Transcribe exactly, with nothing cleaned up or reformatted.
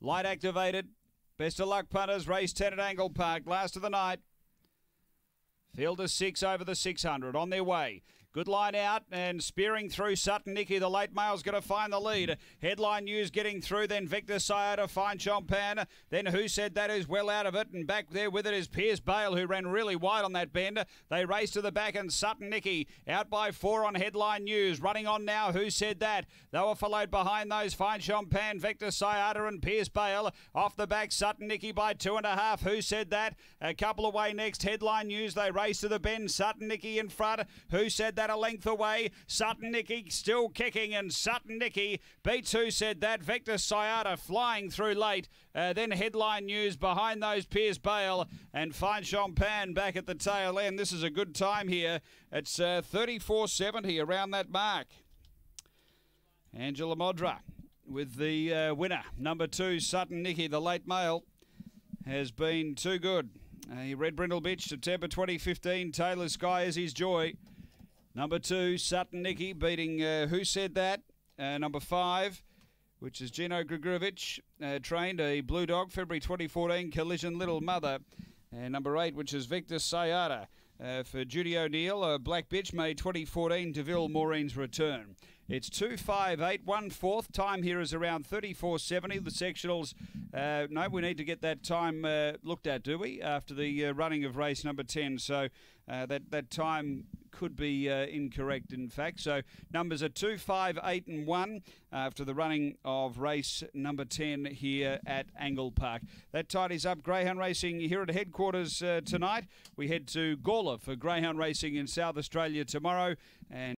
Light activated. Best of luck, punters. Race ten at Angle Park. Last of the night. Field is six over the six hundred. On their way. Good line out and spearing through Sutton Nicky. The late male's going to find the lead. Headline News getting through. Then Victor Sayada, Fine Champagne. Then Who Said That is well out of it. And back there with it is Pierce Bale, who ran really wide on that bend. They race to the back and Sutton Nicky out by four on Headline News. Running on now, Who Said That? They were followed behind those Fine Champagne, Victor Sayada and Pierce Bale. Off the back, Sutton Nicky by two and a half. Who Said That? A couple away next. Headline News. They race to the bend. Sutton Nicky in front. Who Said That? A length away. Sutton Nicky still kicking, and Sutton Nicky beats Who Said That. Victor Sayada flying through late. Uh, then Headline News behind those Pierce Bale and Fine Champagne back at the tail end. This is a good time here. It's uh, thirty-four seventy around that mark. Angela Modra with the uh, winner. Number two, Sutton Nicky, the late male, has been too good. Uh, Red Brindle Bitch, September twenty fifteen. Taylor Sky is his joy. Number two, Sutton Nicky, beating uh, Who Said That? Uh, number five, which is Gino Grigorovich, uh, trained a Blue Dog, February twenty fourteen, Collision Little Mother. And number eight, which is Victor Sayada. Uh, for Judy O'Neill, uh, Black Bitch, May twenty fourteen, DeVille, Maureen's Return. It's two five eight, one fourth. Time here is around thirty-four seventy. The sectionals, uh, no, we need to get that time uh, looked at, do we? After the uh, running of race number ten. So uh, that, that time could be uh, incorrect, in fact. So numbers are two, five, eight and one after the running of race number ten here at Angle Park. That tidies up Greyhound Racing here at headquarters uh, tonight. We head to Gawler for Greyhound Racing in South Australia tomorrow. And